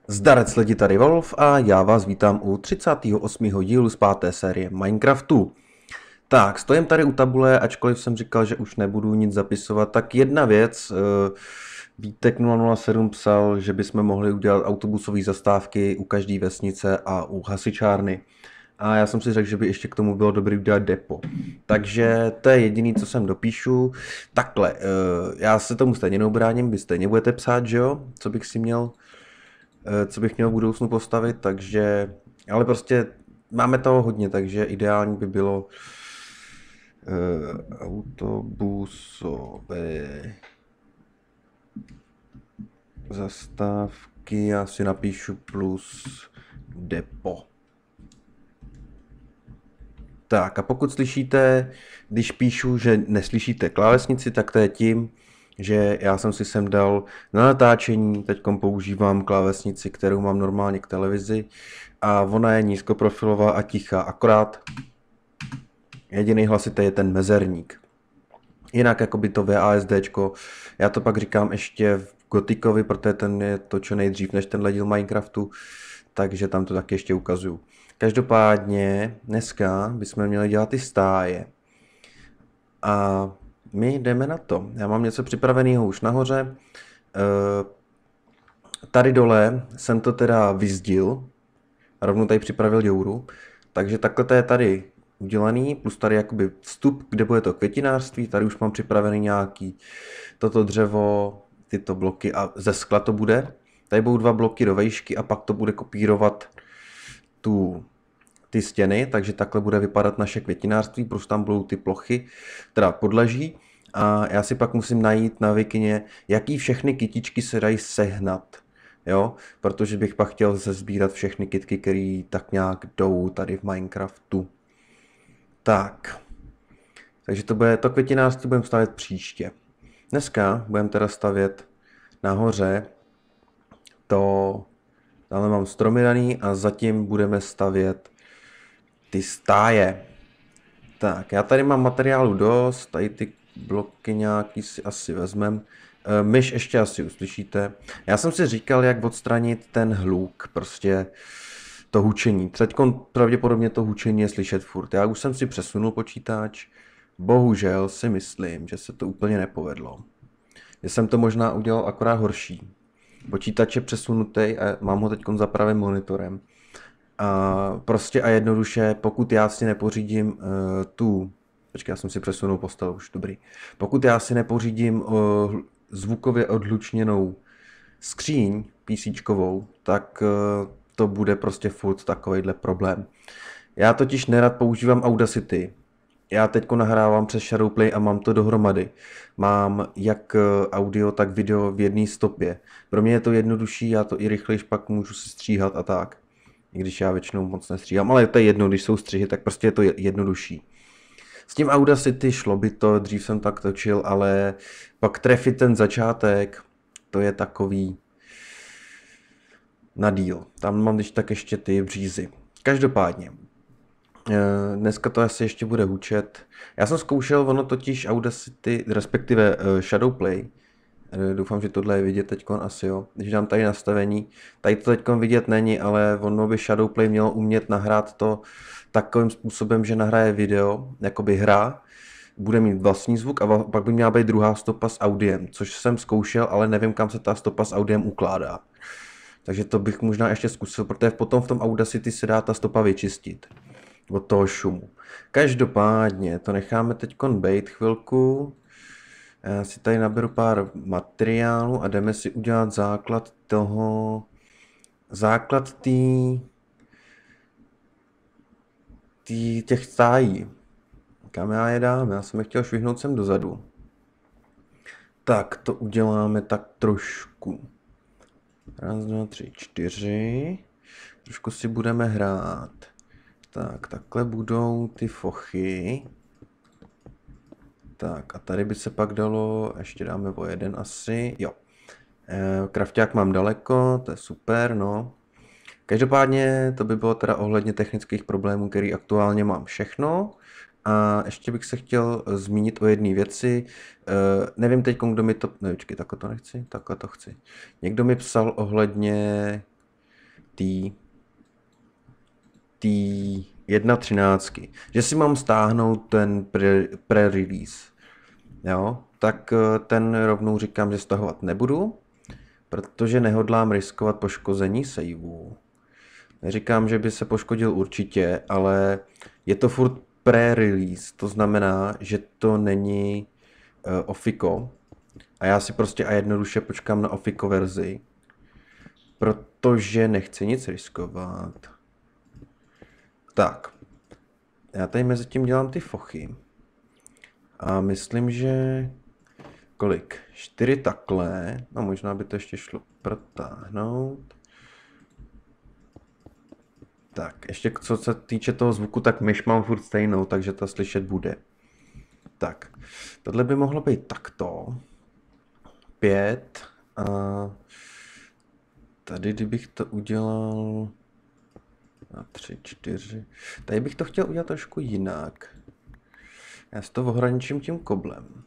Zdarec lidi, tady Wolf a já vás vítám u 38. dílu z 5. série Minecraftu. Tak, stojím tady u tabule, ačkoliv jsem říkal, že už nebudu nic zapisovat, tak jedna věc, Vítek 007 psal, že bychom mohli udělat autobusové zastávky u každé vesnice a u hasičárny. A já jsem si řekl, že by ještě k tomu bylo dobré udělat depo. Takže to je jediné, co sem dopíšu. Takhle, já se tomu stejně neobráním, vy stejně budete psát, že jo? Co bych měl v budoucnu postavit, takže, ale prostě máme toho hodně, takže ideální by bylo autobusové zastávky, já si napíšu plus depo. Tak a pokud slyšíte, když píšu, že neslyšíte klávesnici, tak to je tím, že já jsem si sem dal na natáčení, teďkom používám klávesnici, kterou mám normálně k televizi a ona je nízkoprofilová a tichá, akorát jediný hlasitý je ten mezerník. Jinak jakoby to VASDčko, já to pak říkám ještě v Gotikovi, protože ten je točený dřív než tenhle díl Minecraftu, takže tam to taky ještě ukazuju. Každopádně dneska bychom měli dělat ty stáje. A my jdeme na to. Já mám něco připraveného už nahoře. Tady dole jsem to teda vyzdil. Rovnou tady připravil děuru. Takže takhle to je tady udělaný. Plus tady jakoby vstup, kde bude to květinářství. Tady už mám připravený nějaký toto dřevo, tyto bloky a ze skla to bude. Tady budou 2 bloky do vejšky a pak to bude kopírovat ty stěny, takže takhle bude vypadat naše květinářství, plus tam budou ty plochy, teda podlaží. A já si pak musím najít na Wikině, jaký všechny kytičky se dají sehnat, jo, protože bych pak chtěl sesbírat všechny kytky, které tak nějak jdou tady v Minecraftu. Tak, takže to květinářství budeme stavět příště. Dneska budeme teda stavět nahoře tamhle mám stromy daný a zatím budeme stavět ty stáje. Tak, já tady mám materiálu dost, tady ty bloky nějaký si asi vezmem. Myš ještě asi uslyšíte. Já jsem si říkal, jak odstranit ten hluk, prostě to hučení. Teďkon pravděpodobně to hučení je slyšet furt. Já už jsem si přesunul počítač, bohužel si myslím, že se to úplně nepovedlo. Že jsem to možná udělal akorát horší. Počítač je přesunutý a mám ho teďkon za pravým monitorem. A prostě a jednoduše, pokud já si nepořídím počkej, já jsem si přesunul postel, už dobrý. Pokud já si nepořídím zvukově odhlučněnou skříň PCčkovou, tak to bude prostě furt takovejhle problém. Já totiž nerad používám Audacity. Já teďko nahrávám přes Shadowplay a mám to dohromady. Mám jak audio, tak video v jedné stopě. Pro mě je to jednodušší, já to i rychlejš pak můžu si stříhat a tak. I když já většinou moc nestříhám, ale to je jedno, když jsou střihy, tak prostě je to jednodušší. S tím Audacity šlo by to, dřív jsem tak točil, ale pak trefit ten začátek, to je takový na díl. Tam mám když tak ještě ty břízy. Každopádně, dneska to asi ještě bude hučet. Já jsem zkoušel, ono totiž Audacity, respektive Shadowplay, doufám, že tohle je vidět teďkon asi jo. Když dám tady nastavení, tady to teďkon vidět není, ale ono by Shadowplay mělo umět nahrát to takovým způsobem, že nahraje video, jakoby hra, bude mít vlastní zvuk a pak by měla být druhá stopa s audiem, což jsem zkoušel, ale nevím, kam se ta stopa s audiem ukládá. Takže to bych možná ještě zkusil, protože potom v tom Audacity se dá ta stopa vyčistit od toho šumu. Každopádně to necháme teďkon bejt chvilku. Já si tady naberu pár materiálů a jdeme si udělat základ těch stájí. Kam já je dám? Já jsem je chtěl švihnout sem dozadu. Tak to uděláme tak trošku. 1, 2, 3, 4. Trošku si budeme hrát. Tak, takhle budou ty fochy. Tak a tady by se pak dalo, ještě dáme o jeden asi, jo. Krafťák mám daleko, to je super, no. Každopádně to by bylo teda ohledně technických problémů, který aktuálně mám všechno. A ještě bych se chtěl zmínit o jedné věci. Nevím teď, kdo mi to... Ne, počkej, takhle to nechci, takhle to chci. Někdo mi psal ohledně té 1.13, že si mám stáhnout ten pre-release. Jo, tak ten rovnou říkám, že stahovat nebudu, protože nehodlám riskovat poškození saveů. Neříkám, že by se poškodil určitě, ale je to furt pre-release, to znamená, že to není Offico. A já si prostě a jednoduše počkám na Offico verzi, protože nechci nic riskovat. Tak, já tady mezi tím dělám ty fochy. A myslím, že kolik? 4 takhle, no možná by to ještě šlo protáhnout. Tak, ještě co se týče toho zvuku, tak myš mám furt stejnou, takže to slyšet bude. Tak, tohle by mohlo být takto. 5 a tady, kdybych to udělal na 3, 4, tady bych to chtěl udělat trošku jinak. Já si to ohraničím tím koblem.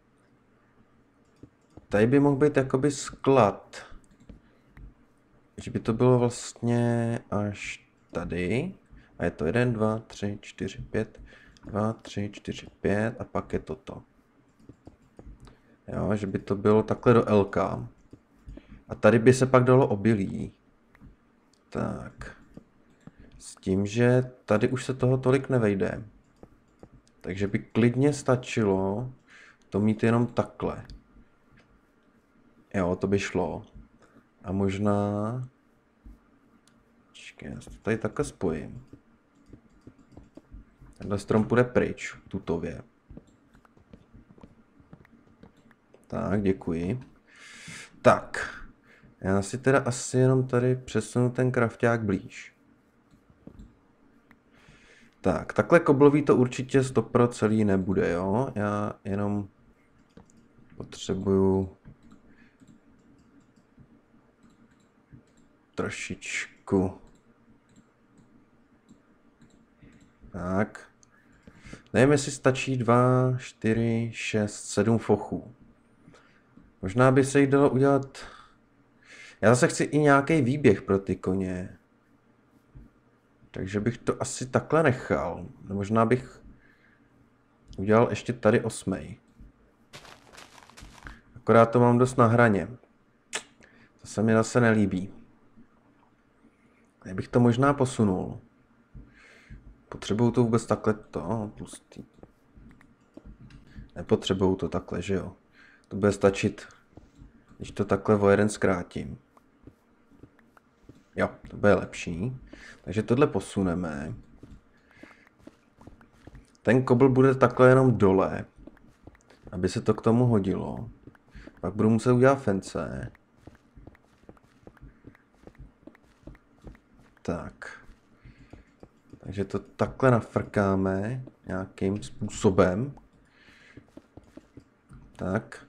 Tady by mohl být jakoby sklad. Že by to bylo vlastně až tady. A je to 1, 2, 3, 4, 5. 2, 3, 4, 5 a pak je toto. Jo, že by to bylo takhle do LK. A tady by se pak dalo obilí. Tak. S tím, že tady už se toho tolik nevejde. Takže by klidně stačilo to mít jenom takhle. Jo, to by šlo. A možná... Počkej, já to tady takhle spojím. Tenhle strom půjde pryč, tutově. Tak, děkuji. Tak. Já si teda asi jenom tady přesunu ten krafťák blíž. Tak, takhle koblový to určitě 100% celý nebude, jo? Já jenom potřebuju trošičku. Tak. Nevím, jestli stačí 2, 4, 6, 7 fochů. Možná by se jich dalo udělat... Já zase chci i nějaký výběh pro ty koně. Takže bych to asi takhle nechal. Možná bych udělal ještě tady 8. Akorát to mám dost na hraně. To se mi zase nelíbí. Já bych to možná posunul. Potřebuju to vůbec takhle to tlustý. Nepotřebuju to takhle, že jo. To bude stačit, když to takhle o jeden zkrátím. Jo, to bude lepší. Takže tohle posuneme. Ten kobl bude takhle jenom dole, aby se to k tomu hodilo. Pak budu muset udělat fence. Tak. Takže to takhle nafrkáme nějakým způsobem. Tak.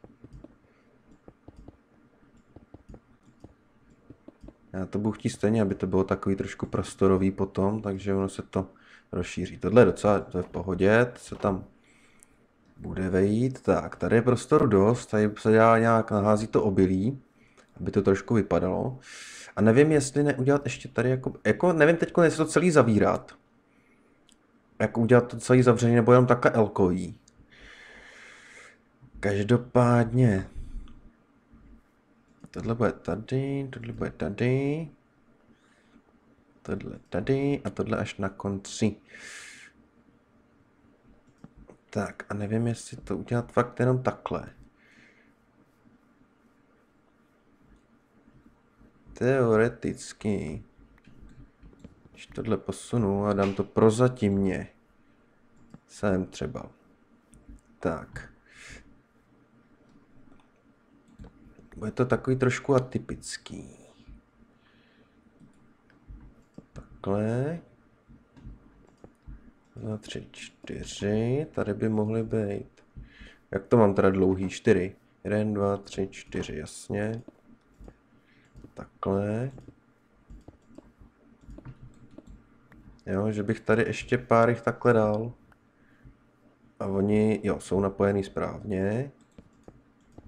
Já to budu chtít stejně, aby to bylo takový trošku prostorový potom, takže ono se to rozšíří. Tohle je docela to je v pohodě, to se tam bude vejít. Tak, tady je prostor dost, tady se dá nějak nahází to obilí, aby to trošku vypadalo. A nevím, jestli neudělat ještě tady jako nevím teď, jestli to celý zavírat. Jako udělat to celý zavřený, nebo jenom takhle elkový. Každopádně. Tohle bude tady, tohle bude tady. Tohle tady a tohle až na konci. Tak a nevím, jestli to udělat fakt jenom takhle. Teoreticky. Když tohle posunu a dám to prozatímně. Sem třeba. Tak. Bude to takový trošku atypický. Takhle. 2, 3, 4. Tady by mohly být. Jak to mám teda dlouhý? 4. 1, 2, 3, 4, jasně. Takhle. Jo, že bych tady ještě pár jich takhle dal. A oni, jo, jsou napojený správně.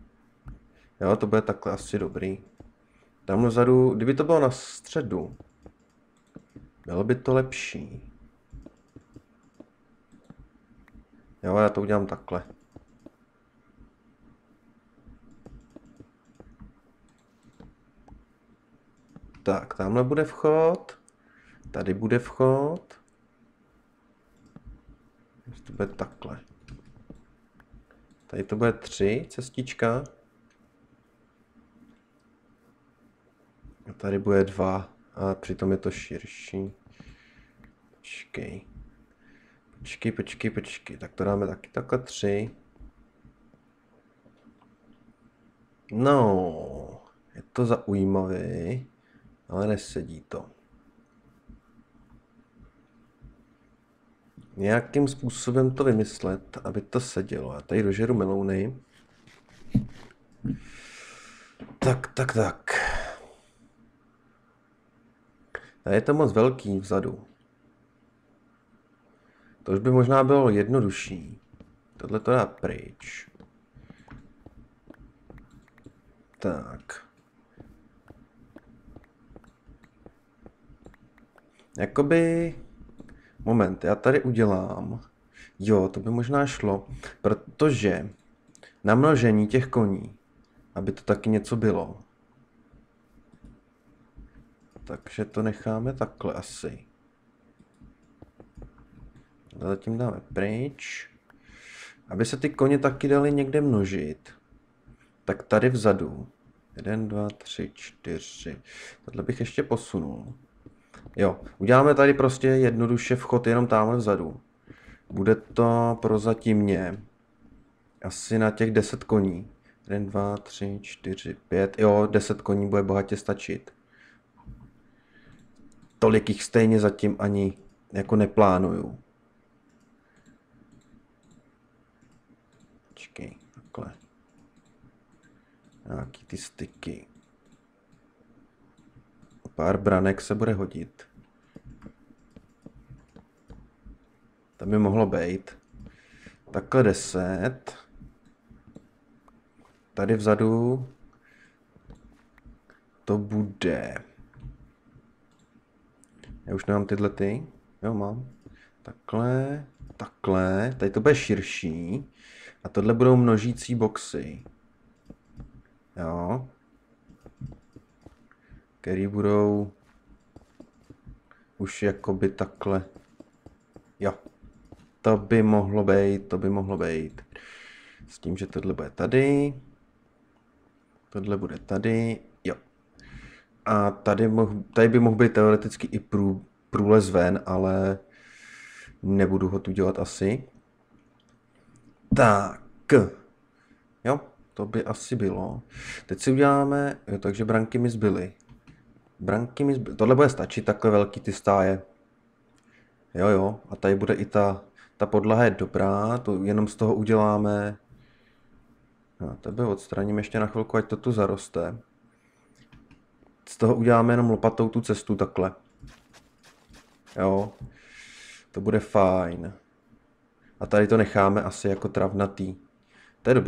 Jo, to bude takhle asi dobrý. Tam vzadu, kdyby to bylo na středu, Bylo by to lepší. Jo, já to udělám takhle. Tak, tamhle bude vchod. Tady bude vchod. To bude takhle. Tady to bude 3 cestička. A tady bude 2. A přitom je to širší. Počkej. Tak to dáme taky takhle 3. No, je to zaujímavé, ale nesedí to. Nějakým způsobem to vymyslet, aby to sedělo. Já tady dožeru melouny. Tak. Tady je to moc velký vzadu. To už by možná bylo jednodušší. Tohle to dá pryč. Tak. Jakoby... Moment, já tady udělám. Jo, to by možná šlo, protože na množení těch koní, aby to taky něco bylo. Takže to necháme takhle asi. Zatím dáme pryč. Aby se ty koně taky daly někde množit. Tak tady vzadu. 1, 2, 3, 4. Tohle bych ještě posunul. Jo, uděláme tady prostě jednoduše vchod jenom tamhle vzadu. Bude to prozatímně asi na těch 10 koní. 1, 2, 3, 4, 5. Jo, 10 koní bude bohatě stačit. Tolik jich stejně zatím ani jako neplánuju. Počkej, takhle. Nějaký ty styky. Pár branek se bude hodit. To by mohlo být. Takhle 10. Tady vzadu to bude. Já už nemám tyhle ty. Jo, mám. Takhle. Tady to bude širší. A tohle budou množící boxy. Jo. Který budou už jakoby takhle. Jo. To by mohlo být. S tím, že tohle bude tady. Tohle bude tady. Jo. A tady by mohl být teoreticky i průlez ven, ale nebudu ho tu dělat asi. Tak. Jo, to by asi bylo. Teď si uděláme, jo, takže branky mi zbyly. Tohle bude stačit, takhle velký ty stáje. Jo, a tady bude i ta podlaha je dobrá, to jenom z toho uděláme. No, tebe odstraním ještě na chvilku, ať to tu zaroste. Z toho uděláme jenom lopatou tu cestu takhle. Jo, to bude fajn. A tady to necháme asi jako travnatý. To je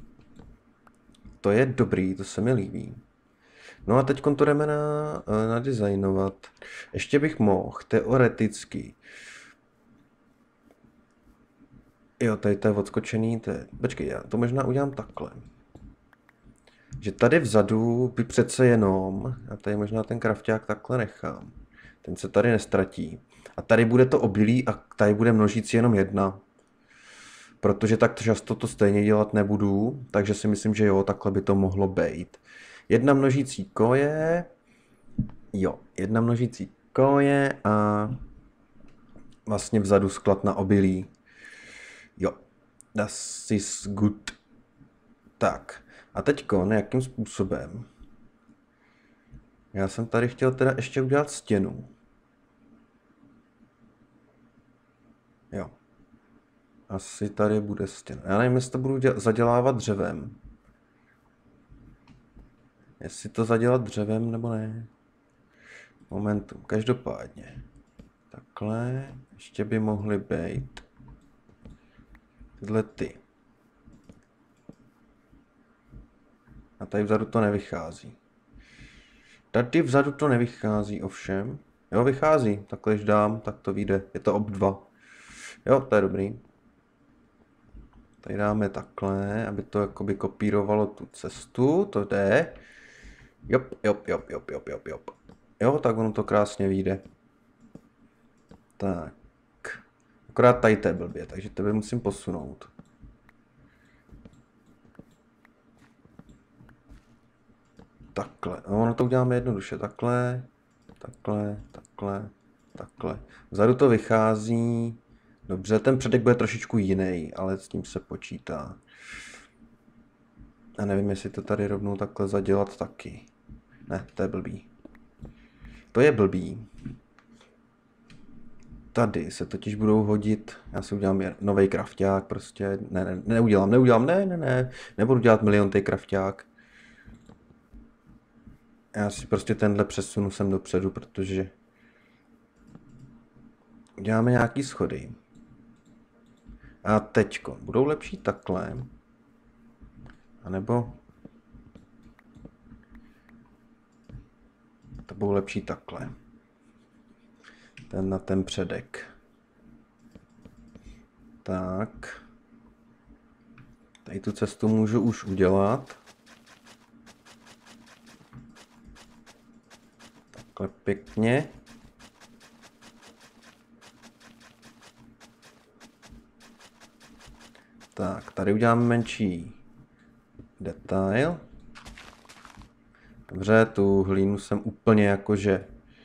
dobrý. To se mi líbí. No a teď to jdeme nadizajnovat. Ještě bych mohl teoreticky. Jo, tady to je odskočený. Počkej, já to možná udělám takhle. Že tady vzadu by přece jenom, já tady možná ten krafťák takhle nechám. Ten se tady nestratí. A tady bude to obilí a tady bude množící jenom 1. Protože tak často to stejně dělat nebudu, takže si myslím, že jo, takhle by to mohlo být. 1 množící koje. Jo, 1 množící koje a vlastně vzadu sklad na obilí. Jo, that is good. Tak, a teďko jakým způsobem? Já jsem tady chtěl teda ještě udělat stěnu. Jo. Asi tady bude stěna. Já nevím, jestli to budu zadělávat dřevem. Jestli to zadělat dřevem nebo ne. Momentum, každopádně. Takhle. Ještě by mohly být tyhle ty. A tady vzadu to nevychází. Tady vzadu to nevychází ovšem. Jo, vychází. Takhle, když dám, tak to vyjde. Je to ob 2. Jo, to je dobrý. Tady dáme takhle, aby to jakoby kopírovalo tu cestu. To jde. Jop, jop, jop, jop, jop, jop, jop. Jo, tak ono to krásně vyjde. Tak. Akorát tady to je blbě, takže tebe musím posunout. Takhle. No, ono to uděláme jednoduše. Takhle, takhle, takhle, takhle. Vzadu to vychází. Dobře, ten předek bude trošičku jiný, ale s tím se počítá. A nevím, jestli to tady rovnou takhle zadělat taky. Ne, to je blbý. To je blbý. Tady se totiž budou hodit, já si udělám nový krafťák prostě, neudělám, nebudu dělat miliontý krafťák. Já si prostě tenhle přesunu sem dopředu, protože uděláme nějaký schody. A teďko, budou lepší takhle, anebo to budou lepší takhle. Ten na ten předek. Tak. Tady tu cestu můžu už udělat. Takhle pěkně. Tak, tady uděláme menší detail. Dobře, tu hlínu jsem úplně jakože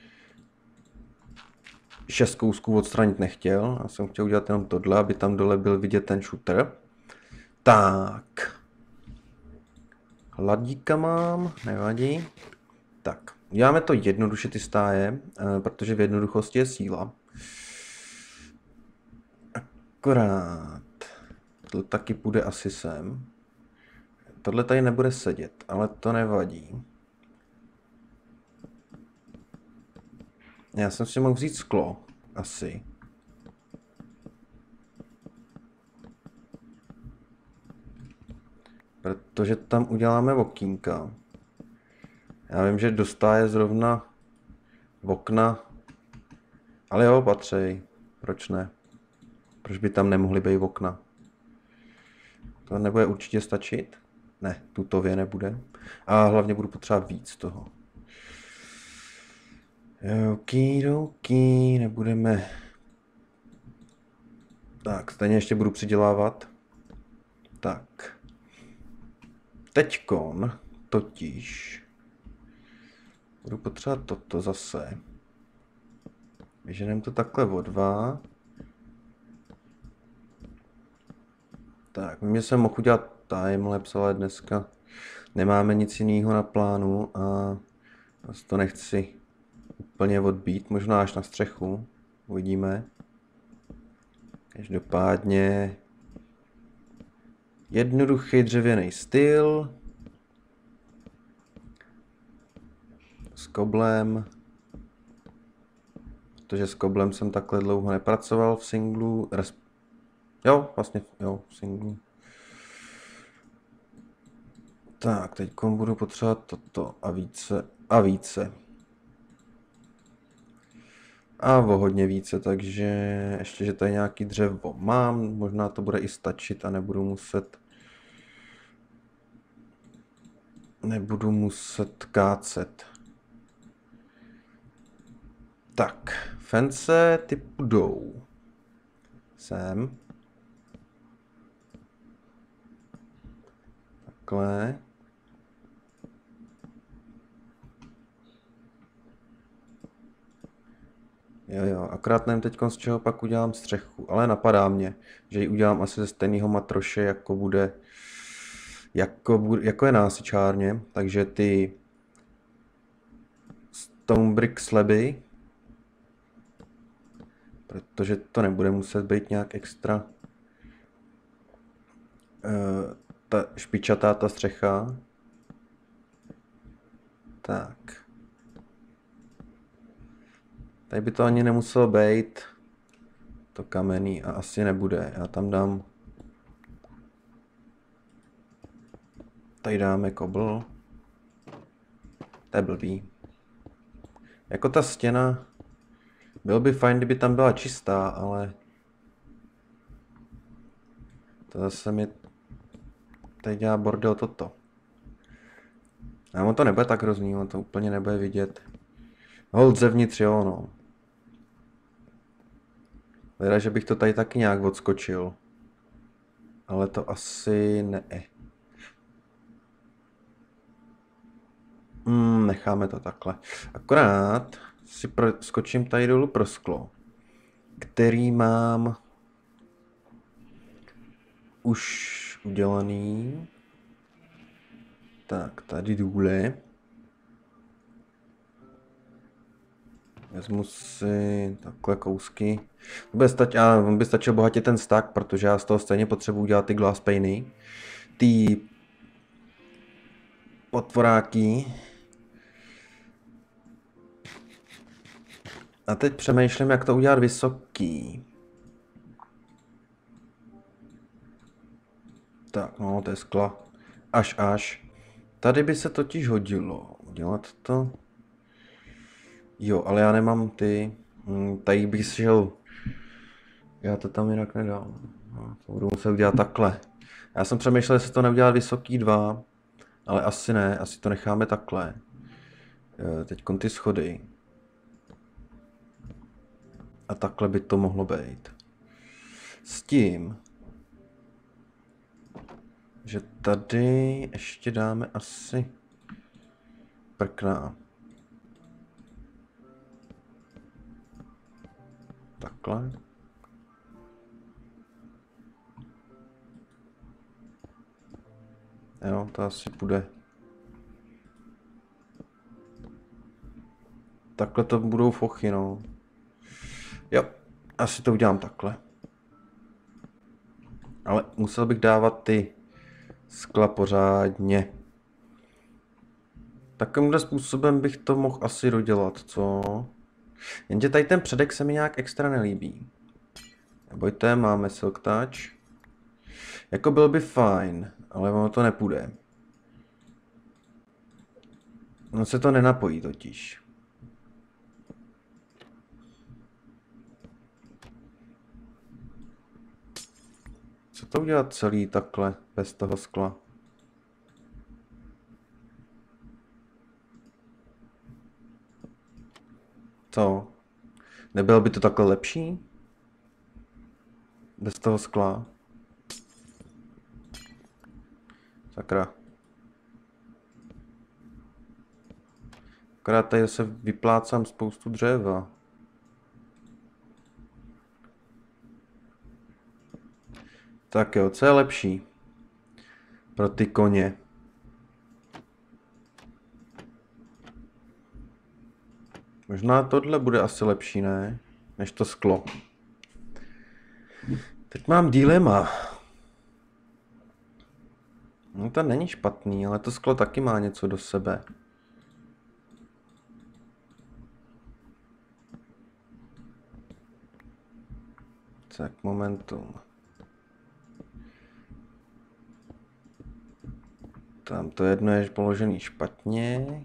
6 kousků odstranit nechtěl. Já jsem chtěl udělat jenom tohle, aby tam dole byl vidět ten shooter. Tak. Hladíka mám, nevadí. Tak, uděláme to jednoduše ty stáje, protože v jednoduchosti je síla. Akorát. Tohle taky půjde asi sem. Tohle tady nebude sedět, ale to nevadí. Já jsem si mohl vzít sklo, asi. Protože tam uděláme okýnka. Já vím, že dostáje zrovna okna, ale jo, patřej. Proč ne? Proč by tam nemohly být okna? To nebude určitě stačit? Ne, tutově nebude. A hlavně budu potřebovat víc toho. Okidoki, nebudeme. Tak, stejně ještě budu přidělávat. Tak. Teďkon totiž budu potřebovat toto zase. Vyženeme to takhle o 2. Tak, mě jsem mohl udělat timelapse, ale dneska nemáme nic jiného na plánu a to nechci úplně odbít, možná až na střechu, uvidíme. Každopádně jednoduchý dřevěný styl s koblem, protože s koblem jsem takhle dlouho nepracoval v singlu, jo, vlastně, jo, v singlu. Tak, teď budu potřebovat toto a více a více. A o hodně více, takže ještě, že tady nějaký dřevo mám, možná to bude i stačit a nebudu muset kácet. Tak, fence ty půjdou sem. Takhle. Jo, akorát nevím teď, z čeho pak udělám střechu, ale napadá mě, že ji udělám asi ze stejného matroše, jako je násyčárně, takže ty stone brick slaby, protože to nebude muset být nějak extra ta špičatá ta střecha. Tak. Tady by to ani nemuselo být to kamenný a asi nebude. Já tam dám. Tady dáme kobl. To je blbý. Jako ta stěna Bylo by fajn, kdyby tam byla čistá, ale to zase mi teď dělá bordel toto. A on to nebude tak hrozný, on to úplně nebude vidět. Hold zevnitř, jo, no. Leda, že bych to tady taky nějak odskočil. Ale to asi ne. Necháme to takhle. Akorát si skočím tady dolů pro sklo, který mám už udělaný. Tak, tady důle. Vezmu si takhle kousky. On by stačil bohatě ten stack, protože já z toho stejně potřebuji dělat ty glass painy. Ty potvoráky. A teď přemýšlím, jak to udělat vysoký. Tak, no, to je skla. Až. Tady by se totiž hodilo udělat to. Jo, ale já nemám ty. Tady bych šel. Já to tam jinak nedám. No, to budu muset udělat takhle. Já jsem přemýšlel, jestli to neudělat vysoký 2. Ale asi ne, asi to necháme takhle. Teď ty schody. A takhle by to mohlo být. S tím, že tady ještě dáme asi prkna. Takhle. Jo, to asi půjde. Takhle to budou fochy, no. Jo, asi to udělám takhle. Ale musel bych dávat ty skla pořádně. Takovýmhle způsobem bych to mohl asi dodělat, co? Jenže tady ten předek se mi nějak extra nelíbí. Nebojte, máme silk touch. Jako byl by fajn, ale ono to nepůjde. No se to nenapojí totiž. Co to udělat celý takhle, bez toho skla? Co? Nebylo by to takhle lepší? Bez toho skla? Sakra. Akorát tady se vyplácám spoustu dřeva. Tak jo, co je lepší? Pro ty koně. Možná tohle bude asi lepší, ne? Než to sklo. Teď mám dilema. No to není špatný, ale to sklo taky má něco do sebe. Tak, momentum. Tam to jedno je položený špatně.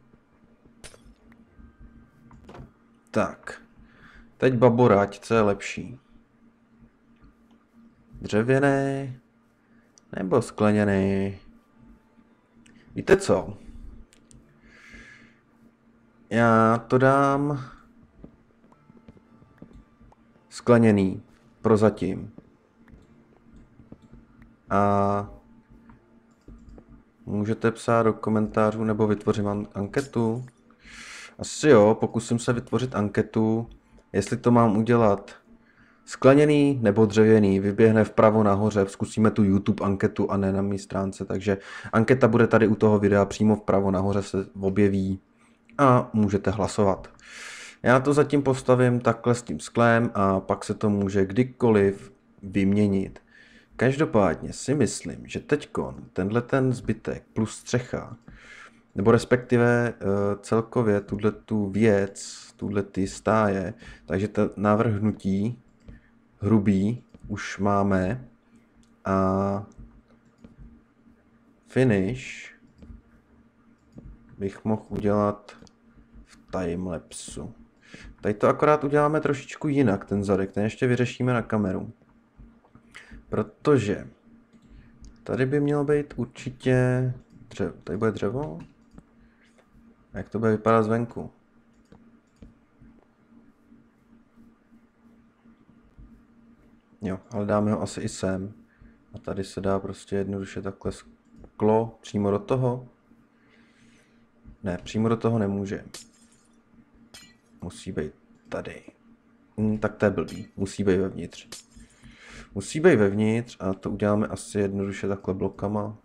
Tak. Teď baborať, co je lepší? Dřevěné nebo skleněné? Víte co? Já to dám skleněný prozatím. A můžete psát do komentářů nebo vytvořím anketu. Asi jo, pokusím se vytvořit anketu, jestli to mám udělat skleněný nebo dřevěný. Vyběhne vpravo nahoře, zkusíme tu YouTube anketu a ne na mé stránce, takže anketa bude tady u toho videa, přímo vpravo nahoře se objeví a můžete hlasovat. Já to zatím postavím takhle s tím sklem a pak se to může kdykoliv vyměnit. Každopádně si myslím, že teďkon tenhle ten zbytek plus střecha, nebo respektive celkově tu věc, ty stáje, takže to navrhnutí hrubý už máme a finish bych mohl udělat v timelapsu. Tady to akorát uděláme trošičku jinak, ten zadek, ten ještě vyřešíme na kameru. Protože tady by mělo být určitě dřevo. Tady bude dřevo? A jak to bude vypadat zvenku? Jo, ale dáme ho asi i sem. A tady se dá prostě jednoduše takhle sklo přímo do toho. Ne, přímo do toho nemůže. Musí být tady. Tak to je blbý. Musí být vevnitř. Musí být vevnitř a to uděláme asi jednoduše takhle blokama.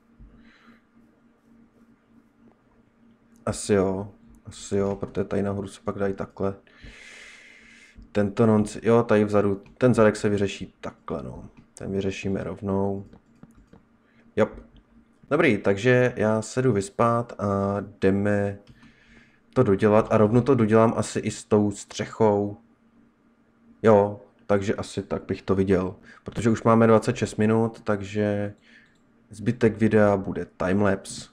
Asi jo, protože tady nahoru se pak dají takhle. Tento nonci, jo, tady vzadu, ten zadek se vyřeší takhle, no. Ten vyřešíme rovnou. Jo. Dobrý, takže já se jdu vyspat a jdeme to dodělat a rovnou to dodělám asi i s tou střechou. Jo, takže asi tak bych to viděl, protože už máme 26 minut, takže zbytek videa bude timelapse.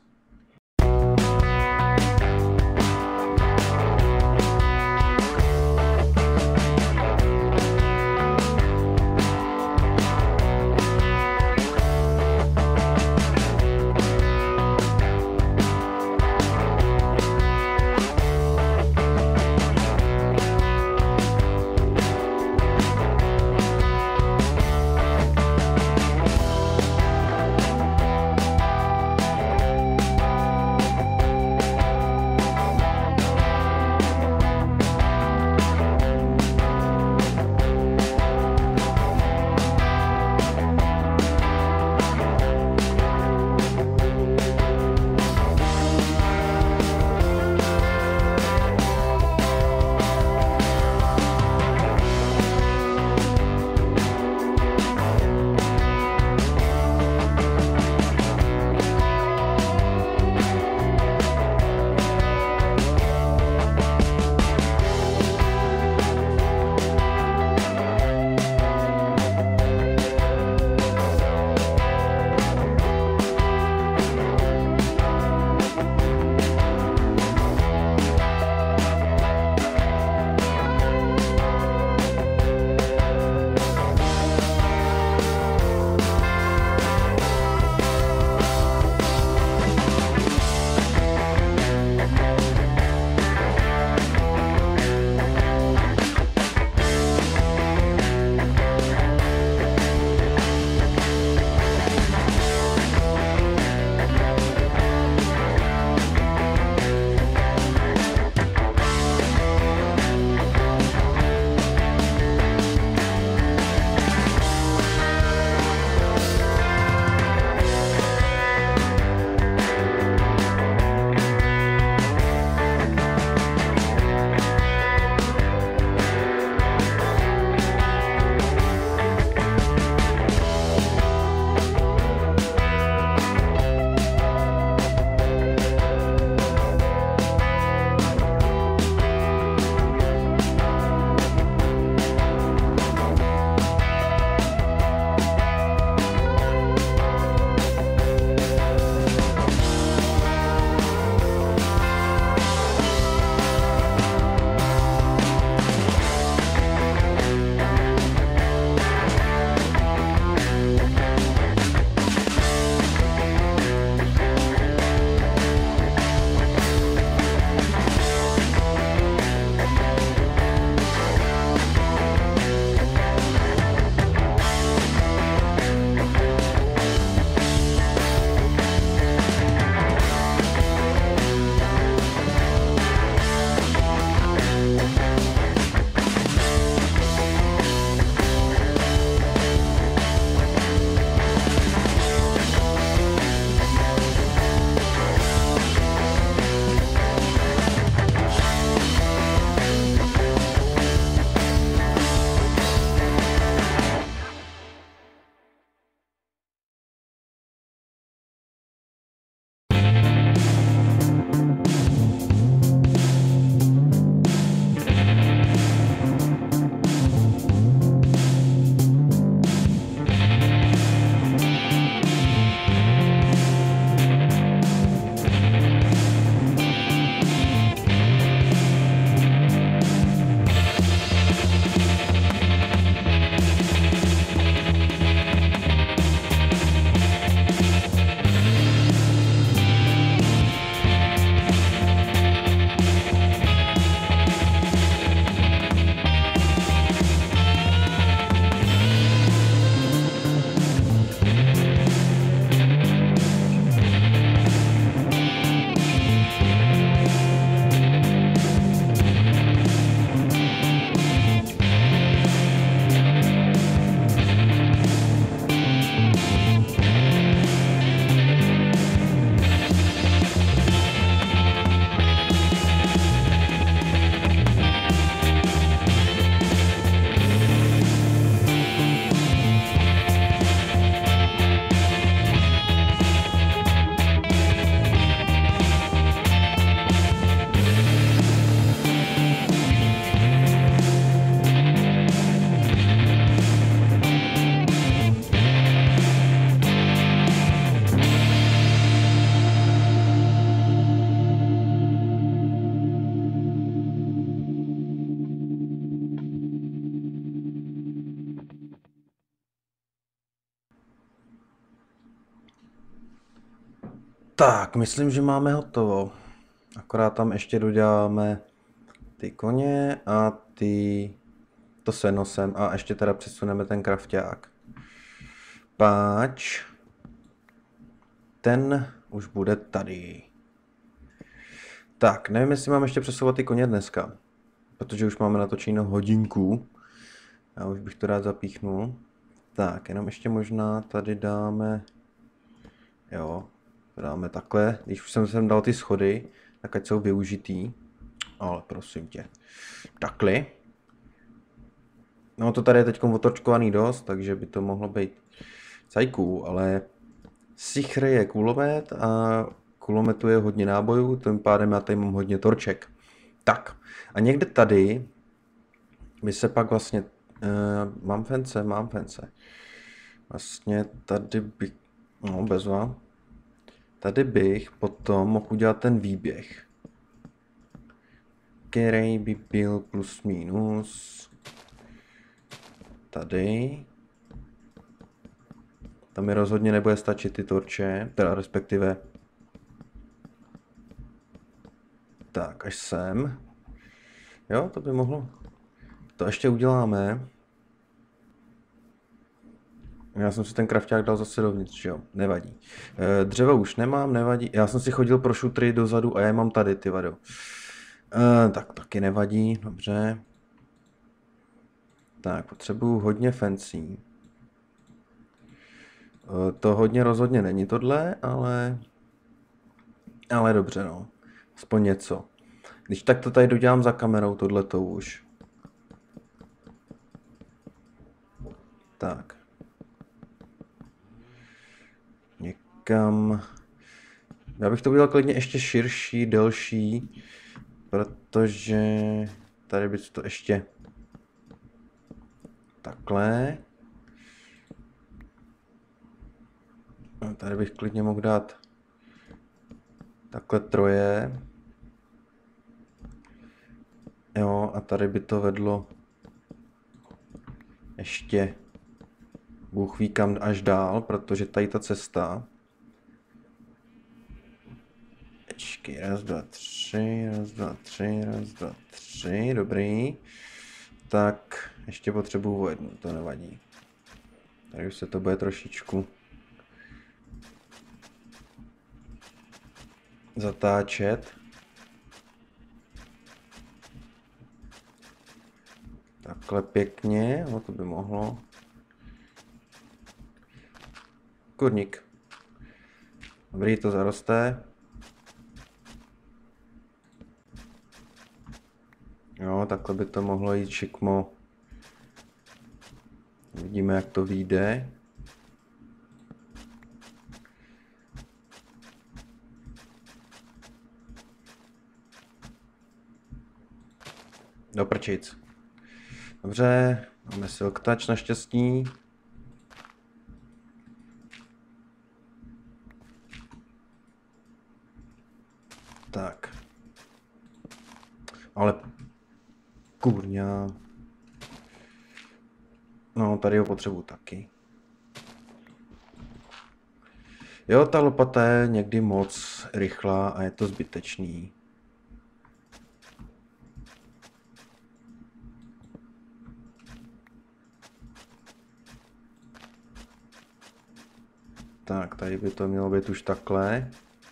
Tak, myslím, že máme hotovo. Akorát tam ještě doděláme ty koně a to seno sem a ještě teda přesuneme ten krafťák. Páč. Ten už bude tady. Tak, nevím, jestli mám ještě přesouvat ty koně dneska. Protože už máme natočeno hodinku. Já už bych to rád zapíchnul. Tak, jenom ještě možná tady dáme... Jo, to dáme takhle. Když už jsem sem dal ty schody, tak ať jsou využitý. Ale prosím tě. Takhle. No to tady je teď otočkovaný dost, takže by to mohlo být cajků, ale Sichr je kulomet a kulometu je hodně nábojů, tím pádem já tady mám hodně torček. Tak, a někde tady by se pak vlastně... mám fence. Vlastně tady bych... No, bezva. Tady bych potom mohl udělat ten výběh. Který by byl plus minus... Tady. Tam mi rozhodně nebude stačit ty torče, teda respektive... Tak, až sem. Jo, to by mohlo. To ještě uděláme. Já jsem si ten krafťák dal zase dovnitř, že jo? Nevadí. Dřevo už nemám, nevadí. Já jsem si chodil pro šutry dozadu a já je mám tady, ty vado. Tak taky nevadí, dobře. Tak, potřebuju hodně fancy. To hodně rozhodně není tohle, ale dobře, no. Aspoň něco. Když tak to tady dodělám za kamerou, tohleto už. Tak. Někam... Já bych to udělal klidně ještě širší, delší, protože tady by to ještě takhle. A tady bych klidně mohl dát takhle troje. Jo, a tady by to vedlo ještě Bůh ví kam až dál, protože tady ta cesta. Počkej, raz, dva, tři, dobrý. Tak, ještě potřebuju o jednu, to nevadí. Tady už se to bude trošičku zatáčet. Takhle pěkně, no to by mohlo. Kurník. Dobrý, to zaroste. Jo, takhle by to mohlo jít šikmo. Vidíme, jak to vyjde. Do prčic. Dobře, máme silk touch naštěstí. Tak. Ale kurňa. No, tady ho potřebuji taky. Jo, ta lopata je někdy moc rychlá a je to zbytečný. Tak, tady by to mělo být už takhle.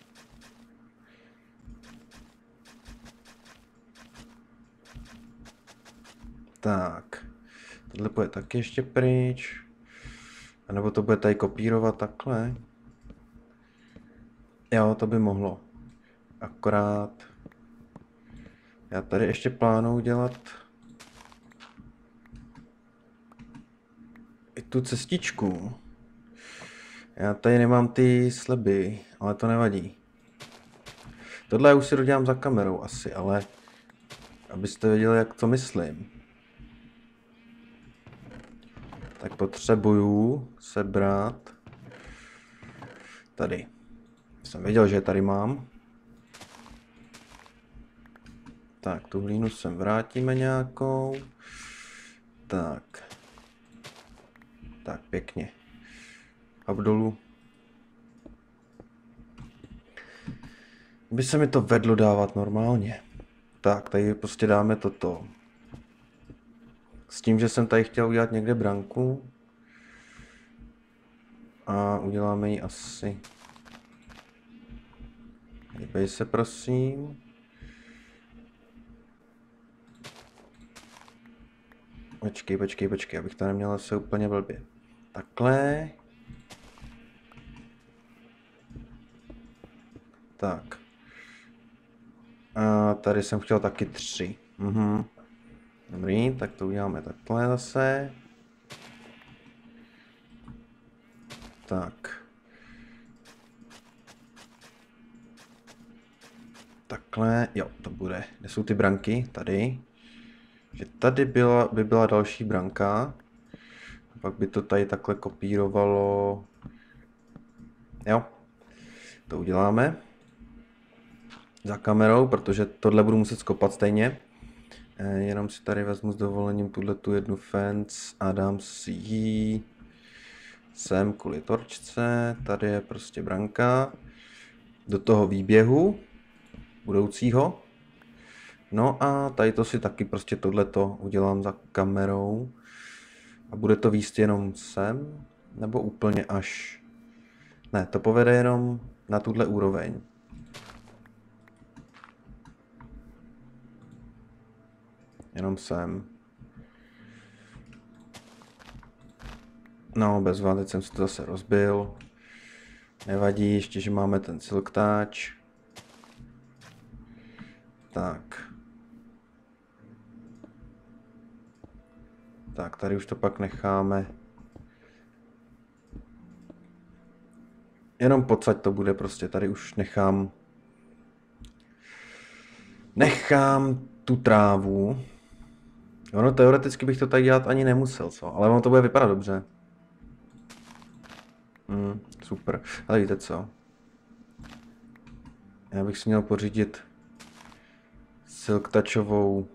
Tak, tohle bude taky ještě pryč. A nebo to bude tady kopírovat takhle. Jo, to by mohlo. Akorát já tady ještě plánuju dělat i tu cestičku. Já tady nemám ty sleby, ale to nevadí. Tohle už si dodělám za kamerou asi, ale abyste věděli, jak to myslím. Tak potřebuju sebrat tady. Jsem věděl, že tady mám. Tak, tu hlínu sem vrátíme nějakou. Tak. Tak, pěkně. A dolů. by se mi to vedlo dávat normálně. Tak, tady prostě dáme toto. S tím, že jsem tady chtěl udělat někde branku. A uděláme ji asi. Hejbej se, prosím. Počkej, abych to neměl se úplně blbě. Takhle. Tak. A tady jsem chtěl taky 3. Dobrý, tak to uděláme takhle zase. Tak. Takhle, jo, to bude. Kde jsou ty branky? Tady. Že tady by byla další branka. Pak by to tady takhle kopírovalo. Jo, to uděláme. Za kamerou, protože tohle budu muset skopat stejně. Jenom si tady vezmu s dovolením tu jednu fence a dám si ji sem kvůli torčce. Tady je prostě branka. Do toho výběhu budoucího. No a tady to si taky prostě tohleto udělám za kamerou. A bude to víst jenom sem, nebo úplně až... Ne, to povede jenom na tuhle úroveň. Jenom sem. No, bezva, teď jsem si to zase rozbil. Nevadí, ještě, že máme ten silk touch. Tak. Tak, tady už to pak necháme. Jenom pocať to bude prostě, tady už nechám tu trávu. Ono teoreticky bych to tak dělat ani nemusel, co? Ale ono to bude vypadat dobře. Super. Ale víte co? Já bych si měl pořídit silk touchovou.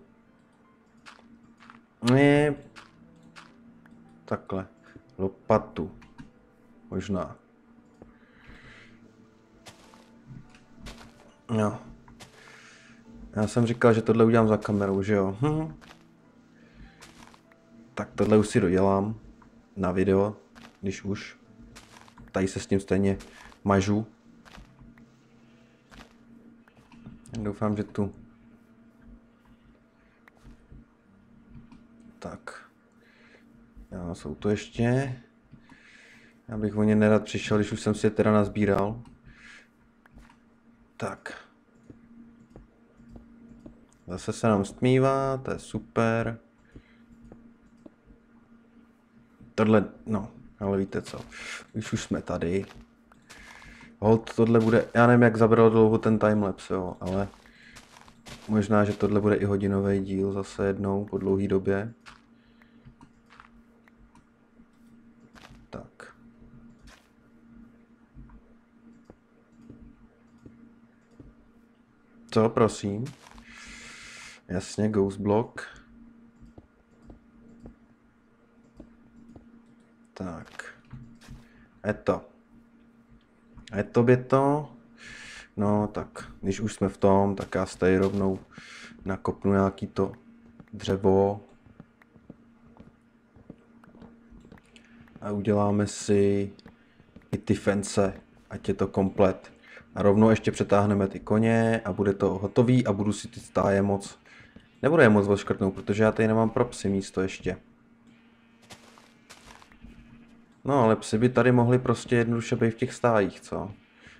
Ne. Takhle. Lopatu. Možná. No. Já jsem říkal, že tohle udělám za kamerou, že jo? Tak tohle už si dodělám na video, když už. Tady se s tím stejně mažu. Doufám, že tu. Tak. Jo, jsou to ještě. Já bych o ně nerad přišel, když už jsem si je teda nazbíral. Tak. Zase se nám stmívá, to je super. Tohle, no, ale víte co, už jsme tady. Hold, tohle bude, já nevím, jak zabral dlouho ten timelapse, jo, ale možná, že tohle bude i hodinový díl zase jednou po dlouhé době. Tak. Co, prosím? Jasně, ghost block. Tak. Je to. No tak, když už jsme v tom, tak já tady rovnou nakopnu nějaký to dřevo. A uděláme si i ty fence, ať je to komplet. A rovnou ještě přetáhneme ty koně a bude to hotový a budu si ty stáje nebudu je moc odškrtnout, protože já tady nemám pro psy místo ještě. No ale psy by tady mohli prostě jednoduše být v těch stájích, co?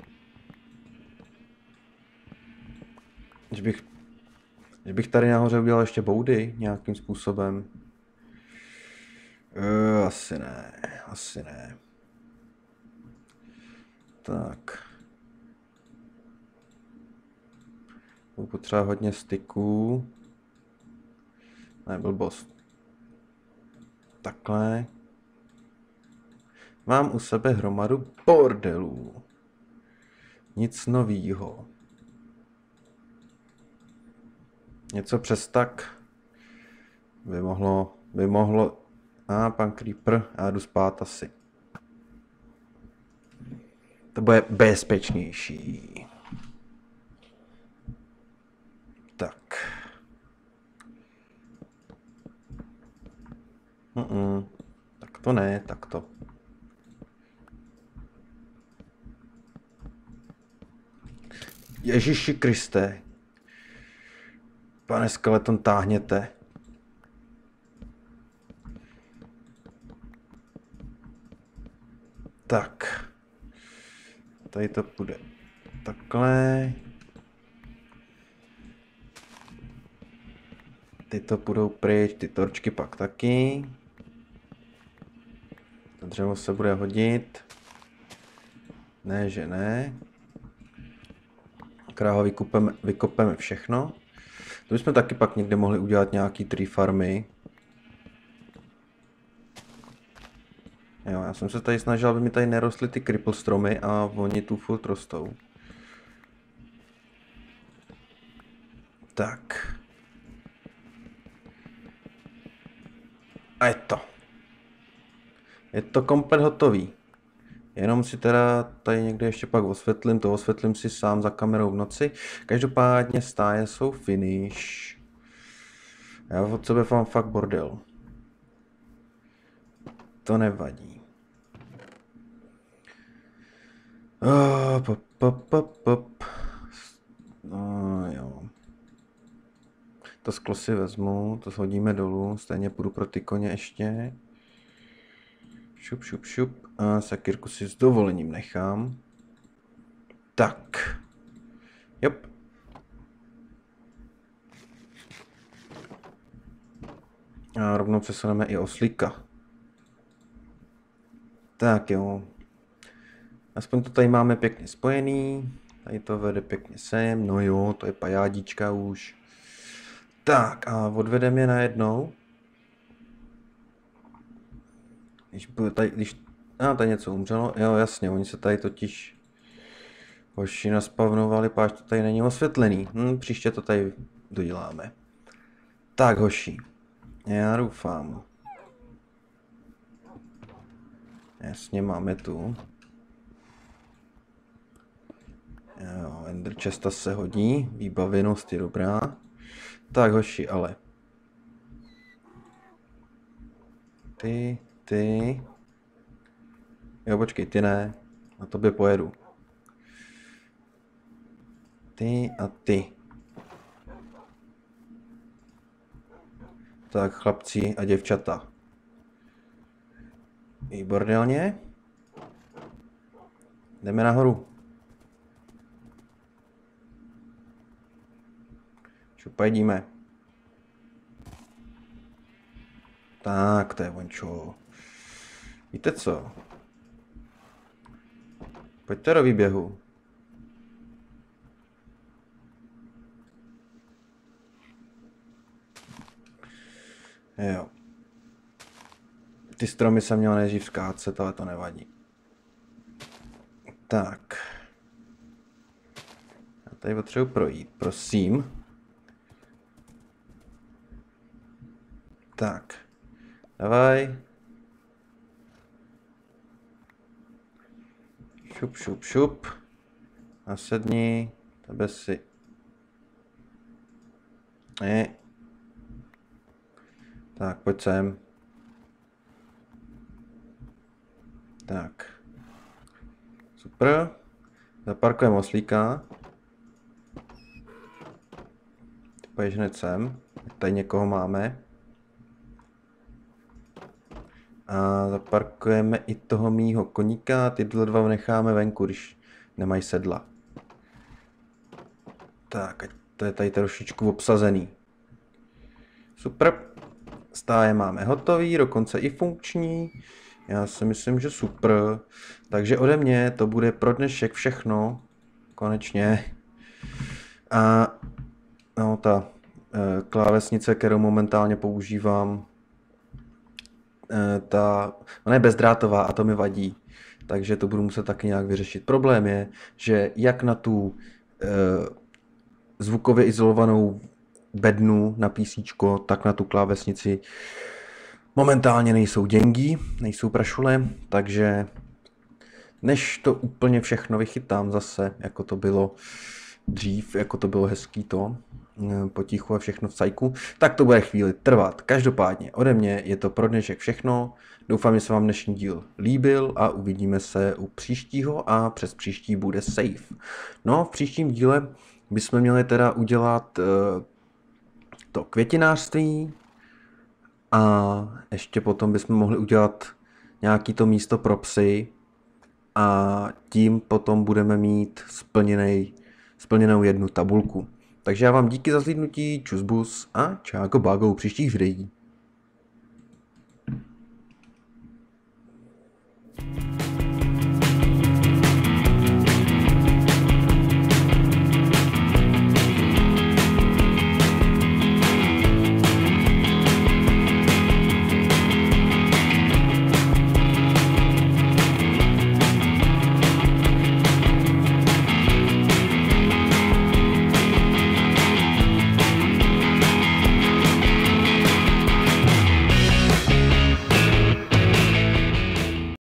Že bych tady nahoře udělal ještě boudy nějakým způsobem. Asi ne. Tak. Budu potřeba hodně styků. Ne, blbost. Takhle. Mám u sebe hromadu bordelů. Nic novýho. Něco přes tak by mohlo... pan Creeper, já jdu spát asi. To bude bezpečnější. Tak to ne, tak to. Ježíši Kriste. Pane skeleton, táhněte. Tak. Tady to půjde takhle. Ty to půjdou pryč, ty torčky pak taky. To dřevo se bude hodit. Ne, že ne. Kráho vykopeme všechno. To bychom taky pak někde mohli udělat nějaký tree farmy. Jo, já jsem se tady snažil, aby mi tady nerostly ty cripple stromy a oni tu furt rostou. Tak. A je to. Je to komplet hotový. Jenom si teda tady někde ještě pak osvětlím, to osvětlím si sám za kamerou v noci. Každopádně stáje jsou finish. Já od sebe mám fakt bordel. To nevadí. No jo. To sklo si vezmu, to shodíme dolů, stejně půjdu pro ty koně ještě. Šup, šup, šup. A sakírku si s dovolením nechám. Tak. Jop. A rovnou přesuneme i oslíka. Tak jo. Aspoň to tady máme pěkně spojený. Tady to vede pěkně sem. No jo, to je pajádička už. Tak a odvedeme je najednou. Tady něco umřelo. Jo, jasně, oni se tady totiž hoši naspavnovali, páč to tady není osvětlený. Příště to tady doděláme. Tak hoši, já doufám. Jasně, máme tu. Jo, Ender Chesta se hodí, výbavenost je dobrá. Tak hoši, ale. Ty. Jo, počkej, ty ne. Na tobě pojedu. Ty a ty. Tak, chlapci a děvčata. Výborně. Jdeme nahoru. Šupajdíme. Tak, to je vončo. Víte co? Pojďte do výběhu. Jo. Ty stromy jsem měl nejdřív skácet, ale to nevadí. Tak. Já tady potřebuji projít, prosím. Tak. Davaj. Šup, šup, šup. Nasedni. Tebe si. Ne. Tak, pojď sem. Tak. Super. Zaparkujeme oslíka. Ty pojď hned sem. Tady někoho máme. A zaparkujeme i toho mýho koníka. Tyhle dva necháme venku, když nemají sedla. Tak, ať to je tady trošičku obsazený. Super. Stáje máme hotový, dokonce i funkční. Já si myslím, že super. Takže ode mě to bude pro dnešek všechno. Konečně. A no, ta klávesnice, kterou momentálně používám, ona je bezdrátová a to mi vadí. Takže to budu muset taky nějak vyřešit. Problém je, že jak na tu zvukově izolovanou bednu na PC, tak na tu klávesnici momentálně nejsou děngí, nejsou prašule, takže než to úplně všechno vychytám zase, jako to bylo dřív, jako to bylo hezký to, potichu a všechno v cajku, tak to bude chvíli trvat. Každopádně ode mě je to pro dnešek všechno. Doufám, že se vám dnešní díl líbil a uvidíme se u příštího a přes příští bude safe. No, v příštím díle bychom měli teda udělat to květinářství a ještě potom bychom mohli udělat nějaký to místo pro psy a tím potom budeme mít splněnou jednu tabulku. Takže já vám díky za zhlídnutí, čusbus a čáko bágo u příštích videí.